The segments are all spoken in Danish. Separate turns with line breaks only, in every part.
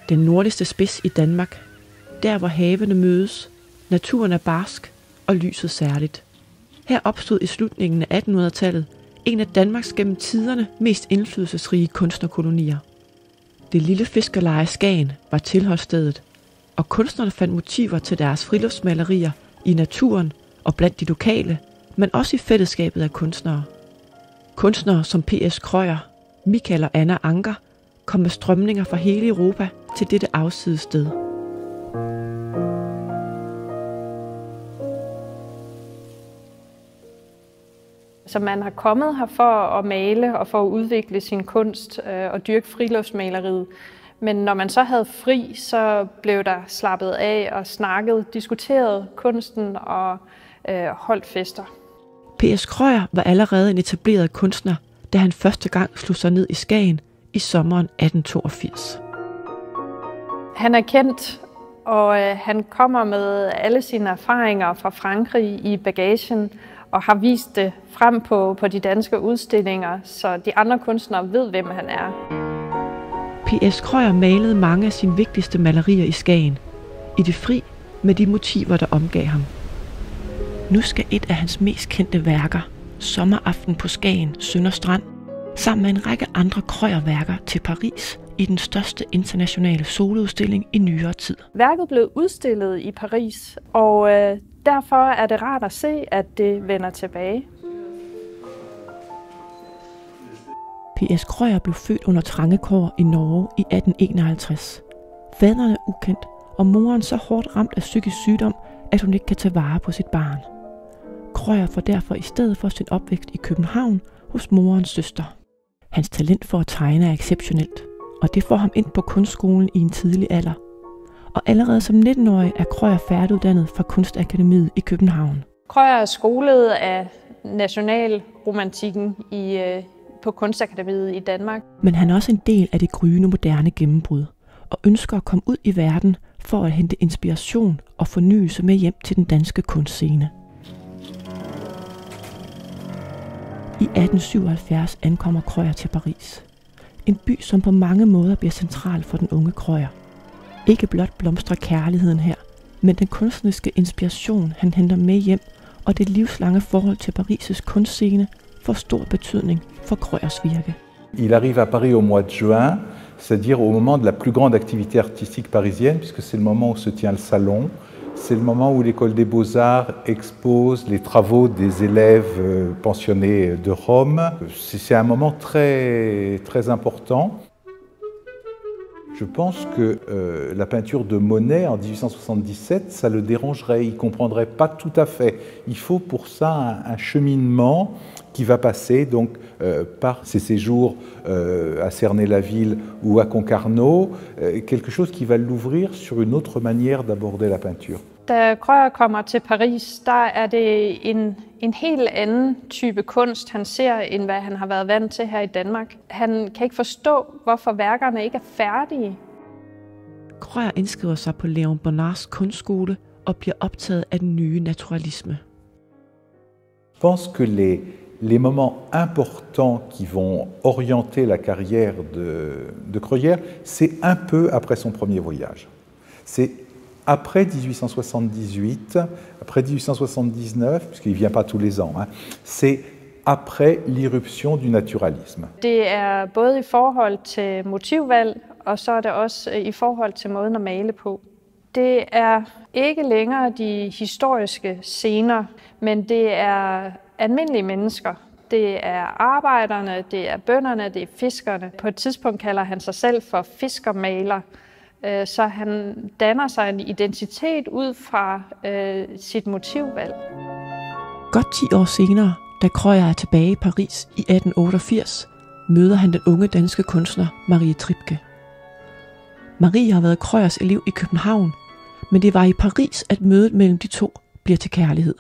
Den nordligste spids i Danmark, der hvor havene mødes, naturen er barsk og lyset særligt. Her opstod i slutningen af 1800-tallet en af Danmarks gennem tiderne mest indflydelsesrige kunstnerkolonier. Det lille fiskerleje Skagen var tilholdsstedet, og kunstnerne fandt motiver til deres friluftsmalerier i naturen og blandt de lokale, men også i fællesskabet af kunstnere. Kunstnere som P.S. Krøyer, Michael og Anna Anker kom med strømninger fra hele Europa til dette afsides sted.
Så man har kommet her for at male og for at udvikle sin kunst og dyrke friluftsmaleriet. Men når man så havde fri, så blev der slappet af og snakket, diskuteret kunsten og holdt fester.
P.S. Krøyer var allerede en etableret kunstner, da han første gang slog sig ned i Skagen i sommeren 1882.
Han er kendt, og han kommer med alle sine erfaringer fra Frankrig i bagagen og har vist det frem på de danske udstillinger, så de andre kunstnere ved, hvem han er.
P.S. Krøyer malede mange af sine vigtigste malerier i Skagen, i det fri med de motiver, der omgav ham. Nu skal et af hans mest kendte værker, Sommeraften på Skagen, Sønder Strand, sammen med en række andre Krøyer-værker til Paris i den største internationale soloudstilling i nyere tid.
Værket blev udstillet i Paris, og derfor er det rart at se, at det vender tilbage.
P.S. Krøyer blev født under trange kår i Norge i 1851. Faderen er ukendt, og moren så hårdt ramt af psykisk sygdom, at hun ikke kan tage vare på sit barn. Krøyer får derfor i stedet for sin opvækst i København hos morens søster. Hans talent for at tegne er exceptionelt, og det får ham ind på kunstskolen i en tidlig alder. Og allerede som 19-årig er Krøyer færdiguddannet fra Kunstakademiet i København.
Krøyer er skolet af nationalromantikken på Kunstakademiet i Danmark.
Men han er også en del af det gryende moderne gennembrud, og ønsker at komme ud i verden for at hente inspiration og fornyelse med hjem til den danske kunstscene. I 1877 ankommer Krøyer til Paris. En by, som på mange måder bliver central for den unge Krøyer. Ikke blot blomstrer kærligheden her, men den kunstneriske inspiration, han henter med hjem, og det livslange forhold til Paris' kunstscene får stor betydning for Krøyers virke.
Il arrive à Paris au mois de juin, c'est-à-dire au moment de la plus grande activité artistique parisienne, puisque c'est le moment où se tient le salon. C'est le moment où l'École des Beaux-Arts expose les travaux des élèves pensionnés de Rome. C'est un moment très, très important. Je pense que la peinture de Monet en 1877, ça le dérangerait, il ne comprendrait pas tout à fait. Il faut pour ça un cheminement qui va passer donc, par ses séjours à Cernay-la-Ville ou à Concarneau, quelque chose qui va l'ouvrir sur une autre manière d'aborder la peinture.
Da Krøyer kommer til Paris, der er det en helt anden type kunst, han ser, end hvad han har været vant til her i Danmark. Han kan ikke forstå, hvorfor værkerne ikke er færdige.
Krøyer indskriver sig på Léon Bonnards kunstskole og bliver optaget af den nye naturalisme.
Je pense que les moments importants qui vont orienter la carrière de Krøyer, c'est un peu après son premier voyage. C'est après 1878, après 1879, puisqu'il ne vient pas tous les ans, c'est après l'irruption du naturalisme.
Det er både i forhold til motivvalg, og så er det også i forhold til måden at male på. Det er ikke længere de historiske scener, men det er almindelige mennesker. Det er arbejderne, det er bønderne, det er fiskerne. På et tidspunkt kalder han sig selv for fiskermaler. Så han danner sig en identitet ud fra sit motivvalg.
Godt 10 år senere, da Krøyer er tilbage i Paris i 1888, møder han den unge danske kunstner Marie Tripke. Marie har været Krøyers elev i København, men det var i Paris, at mødet mellem de to bliver til kærlighed.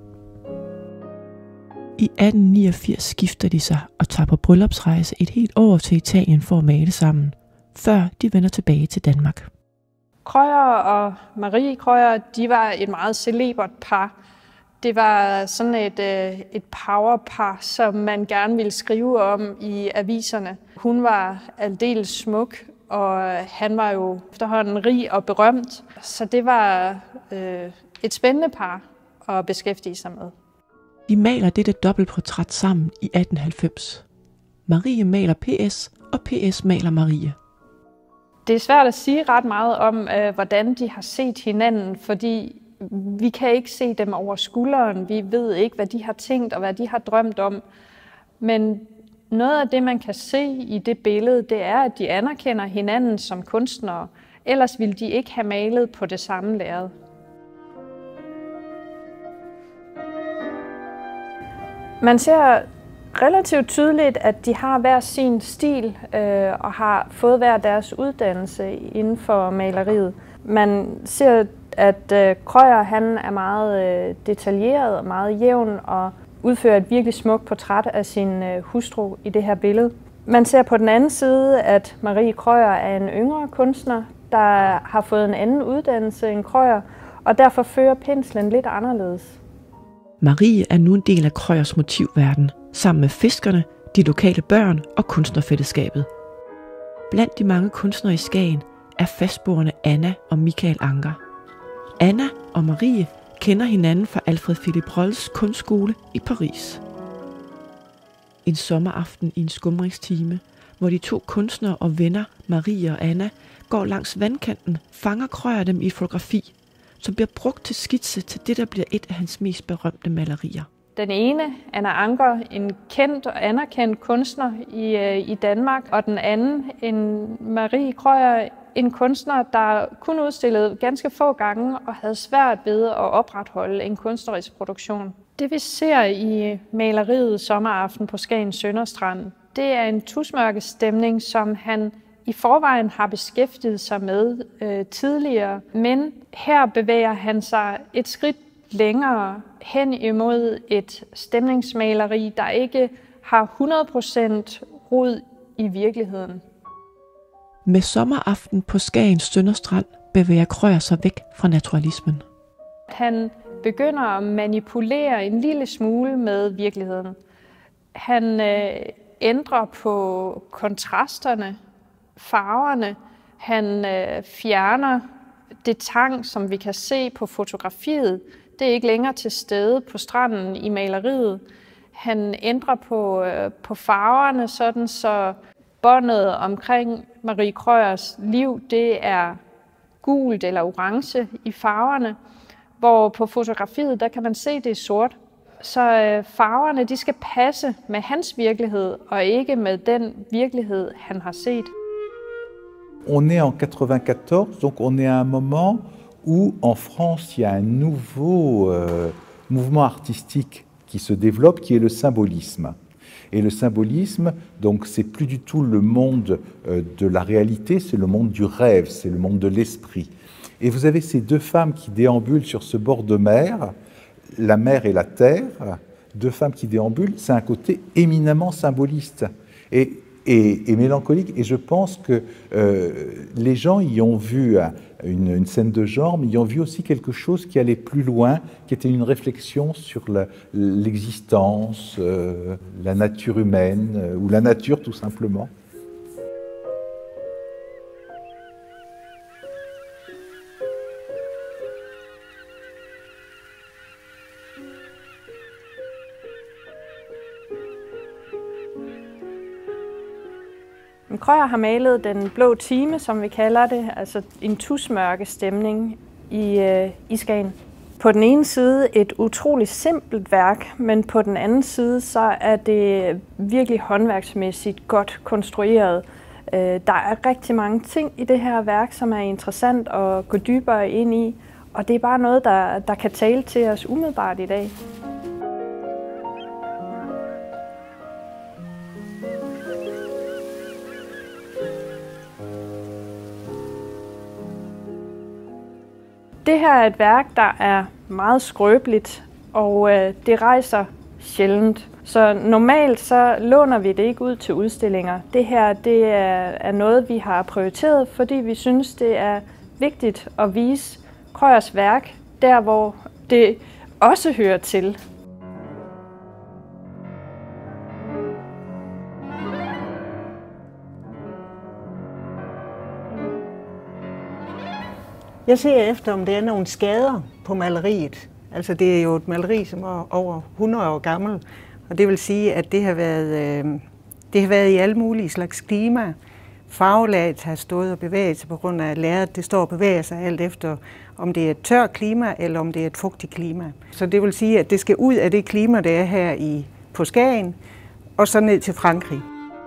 I 1889 skifter de sig og tager på bryllupsrejse et helt år til Italien for at male sammen, før de vender tilbage til Danmark.
Krøyer og Marie Krøyer, de var et meget celebert par. Det var sådan et powerpar, som man gerne ville skrive om i aviserne. Hun var aldeles smuk, og han var jo efterhånden rig og berømt, så det var et spændende par at beskæftige sig med.
De maler dette dobbeltportræt sammen i 1890. Marie maler PS, og PS maler Marie.
Det er svært at sige ret meget om, hvordan de har set hinanden, fordi vi kan ikke se dem over skulderen. Vi ved ikke, hvad de har tænkt og hvad de har drømt om. Men noget af det, man kan se i det billede, det er, at de anerkender hinanden som kunstnere. Ellers ville de ikke have malet på det samme lærred. Man ser relativt tydeligt, at de har hver sin stil og har fået hver deres uddannelse inden for maleriet. Man ser, at Krøyer han er meget detaljeret og meget jævn og udfører et virkelig smukt portræt af sin hustru i det her billede. Man ser på den anden side, at Marie Krøyer er en yngre kunstner, der har fået en anden uddannelse end Krøyer, og derfor fører penslen lidt anderledes.
Marie er nu en del af Krøyers motivverden, sammen med fiskerne, de lokale børn og kunstnerfællesskabet. Blandt de mange kunstnere i Skagen er fastboende Anna og Michael Anker. Anna og Marie kender hinanden fra Alfred Philippe Rolls kunstskole i Paris. En sommeraften i en skumringstime, hvor de to kunstnere og venner, Marie og Anna, går langs vandkanten, fanger Krøyer dem i et fotografi, som bliver brugt til skitse til det, der bliver et af hans mest berømte malerier.
Den ene, Anna Anker, en kendt og anerkendt kunstner i Danmark, og den anden, en Marie Krøyer, en kunstner, der kun udstillede ganske få gange og havde svært ved at opretholde en kunstnerisk produktion. Det vi ser i maleriet Sommeraften på Skagens Sønderstrand, det er en tusmørkestemning, som han i forvejen har beskæftiget sig med tidligere, men her bevæger han sig et skridt længere hen imod et stemningsmaleri, der ikke har 100% rod i virkeligheden.
Med Sommeraften på Skagens Sønderstrand bevæger Krøyer sig væk fra naturalismen.
Han begynder at manipulere en lille smule med virkeligheden. Han ændrer på kontrasterne, farverne. Han fjerner det tang, som vi kan se på fotografiet. Det er ikke længere til stede på stranden i maleriet. Han ændrer på farverne, sådan så båndet omkring Marie Krøyers liv, det er gult eller orange i farverne, hvor på fotografiet, der kan man se, det er sort. Så farverne, de skal passe med hans virkelighed, og ikke med den virkelighed, han har set.
On est en 94, donc on est à un moment où en France il y a un nouveau mouvement artistique qui se développe, qui est le symbolisme. Et le symbolisme, donc, c'est plus du tout le monde de la réalité, c'est le monde du rêve, c'est le monde de l'esprit. Et vous avez ces deux femmes qui déambulent sur ce bord de mer, la mer et la terre, deux femmes qui déambulent, c'est un côté éminemment symboliste et mélancolique. Et je pense que les gens y ont vu une scène de genre, mais y ont vu aussi quelque chose qui allait plus loin, qui était une réflexion sur l'existence, la nature humaine, ou la nature tout simplement.
Krøyer har malet Den blå time, som vi kalder det, altså en tusmørke stemning i Skagen. På den ene side et utroligt simpelt værk, men på den anden side så er det virkelig håndværksmæssigt godt konstrueret. Der er rigtig mange ting i det her værk, som er interessant at gå dybere ind i, og det er bare noget, der kan tale til os umiddelbart i dag. Det her er et værk, der er meget skrøbeligt, og det rejser sjældent. Så normalt så låner vi det ikke ud til udstillinger. Det her det er noget, vi har prioriteret, fordi vi synes, det er vigtigt at vise Krøyers værk der, hvor det også hører til.
Jeg ser efter, om der er nogle skader på maleriet. Altså det er jo et maleri, som er over 100 år gammel, og det vil sige, at det har været i alle mulige slags klima. Farvelaget har stået og bevæget sig på grund af lærredet. Det står og bevæger sig alt efter, om det er et tørt klima, eller om det er et fugtigt klima. Så det vil sige, at det skal ud af det klima, der er her på Skagen, og så ned til Frankrig.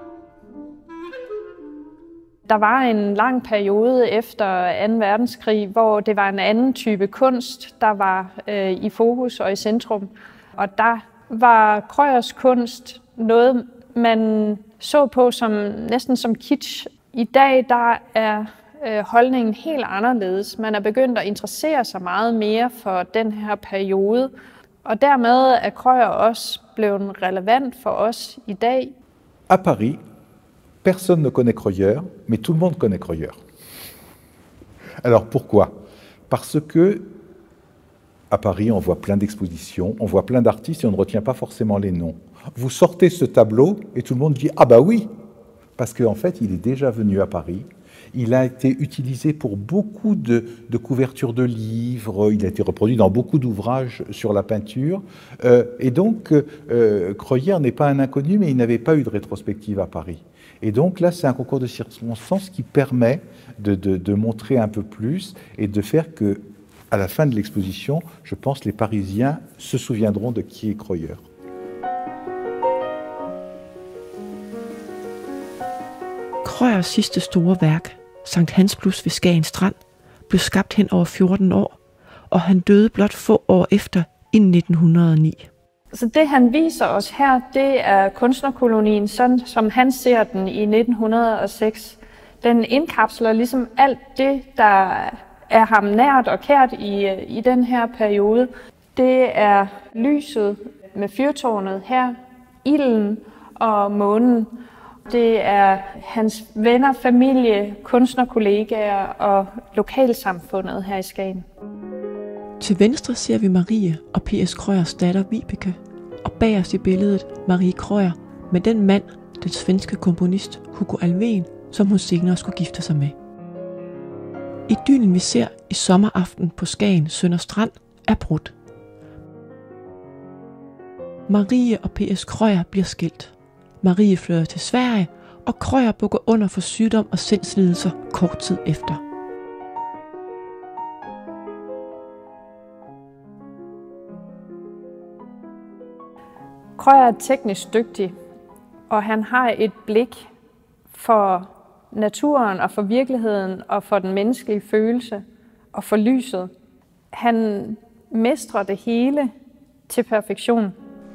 Der var en lang periode efter 2. verdenskrig, hvor det var en anden type kunst, der var i fokus og i centrum. Og der var Krøyers kunst noget, man så på næsten som kitsch. I dag der er holdningen helt anderledes. Man er begyndt at interessere sig meget mere for den her periode. Og dermed er Krøyer også blevet relevant for os i dag.
À Paris, personne ne connaît Krøyer, mais tout le monde connaît Krøyer. Alors pourquoi? Parce que à Paris, on voit plein d'expositions, on voit plein d'artistes et on ne retient pas forcément les noms. Vous sortez ce tableau et tout le monde dit « Ah bah oui !» Parce qu'en fait, il est déjà venu à Paris. Il a été utilisé pour beaucoup de couvertures de livres, il a été reproduit dans beaucoup d'ouvrages sur la peinture. Et donc, Krøyer n'est pas un inconnu, mais il n'avait pas eu de rétrospective à Paris. Et donc là, c'est un concours de circonstances qui permet de montrer un peu plus et de faire que, à la fin de l'exposition, je pense les Parisiens se souviendront de qui est Krøyer.
Krøyers sidste store værk, Sankt Hans Plus ved Skagen Strand, blev skabt hen over 14 år, og han døde blot få år efter i 1909.
Så det han viser os her, det er kunstnerkolonien, sådan som han ser den i 1906. Den indkapsler ligesom alt det, der er ham nært og kært i den her periode. Det er lyset med fyrtårnet her, ilden og månen. Det er hans venner, familie, kunstnerkollegaer og lokalsamfundet her i Skagen.
Til venstre ser vi Marie og P.S. Krøyers datter Vibeke, og bag os i billedet Marie Krøyer med den mand, den svenske komponist Hugo Alfvén, som hun senere skulle gifte sig med. Idyllen vi ser i sommeraften på Skagen Sønder Strand er brudt. Marie og P.S. Krøyer bliver skilt. Marie flytter til Sverige, og Krøyer bukker under for sygdom og sindslidelser kort tid efter.
Krøyer er teknisk dygtig, og han har et blik for naturen og for virkeligheden og for den menneskelige følelse og for lyset. Han mestrer det hele til perfektion.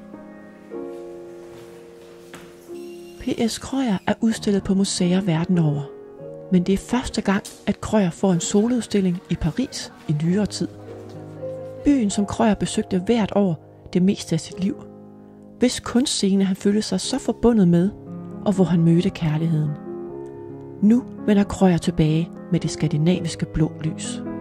P.S. Krøyer er udstillet på museer verden over, men det er første gang, at Krøyer får en soloudstilling i Paris i nyere tid. Byen, som Krøyer besøgte hvert år det meste af sit liv, hvis kunstscene han følte sig så forbundet med, og hvor han mødte kærligheden. Nu vender Krøyer tilbage med det skandinaviske blå lys.